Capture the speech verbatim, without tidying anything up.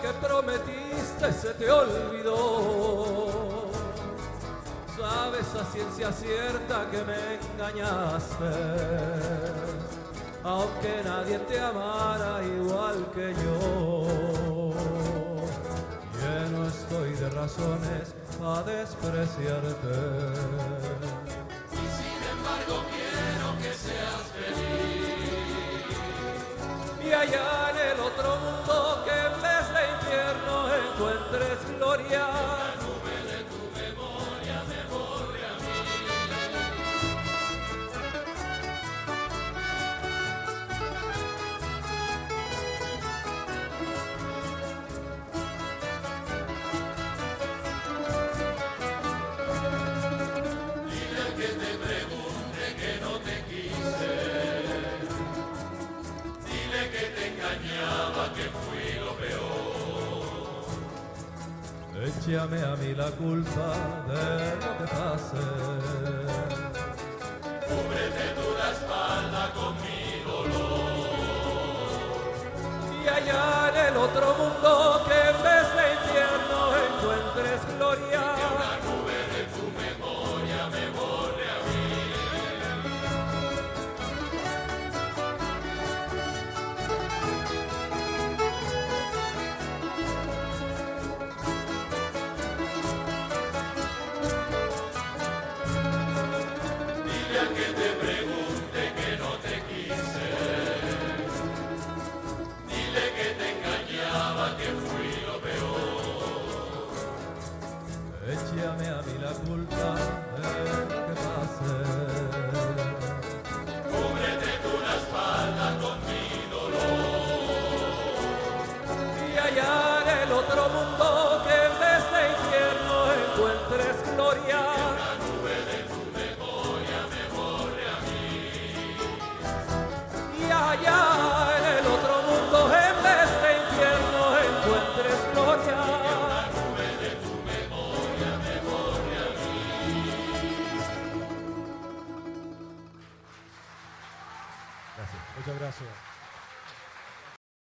que prometiste se te olvidó. Sabes a ciencia cierta que me engañaste, aunque nadie te amara igual que yo. Lleno estoy de razones a despreciarte, y sin embargo quiero que seas feliz. Y allá en el otro mundo que en vez de infierno encuentres gloria. Que fui lo peor. Échame a mí la culpa de lo que pase. Cúbrete tú la espalda con mi dolor. Y allá en el otro mundo que en vez de infierno encuentres gloria. Que una nube de tu memoria me borre a mí. Que te pregunte que no te quise, dile que te engañaba, que fui lo peor. Échame a mí la culpa de lo que pase.